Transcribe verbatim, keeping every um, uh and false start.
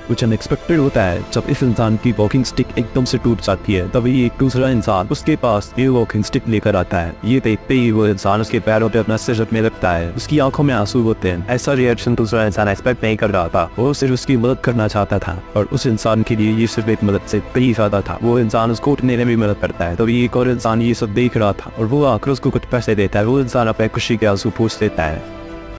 कुछ अनएक्सपेक्टेड होता है। जब इस इंसान की वॉकिंग स्टिक एकदम से टूट जाती है तभी एक दूसरा इंसान उसके पास ये वॉकिंग स्टिक लेकर आता है। ये देखते ही वो इंसान उसके पैरों पे अपना सिर रखने लगता है। उसकी आंखों में आंसू होते हैं। ऐसा रिएक्शन दूसरा इंसान एक्सपेक्ट नहीं कर रहा था। वो सिर्फ उसकी मदद करना चाहता था और उस इंसान के लिए ये सिर्फ एक मदद से कई ज्यादा था। वो इंसान उसको उठने में भी मदद करता है। तभी एक और इंसान ये सब देख रहा था और वो आकर उसको कुछ पैसे देता है। वो इंसान अपने खुशी के आंसू पूछ देता है।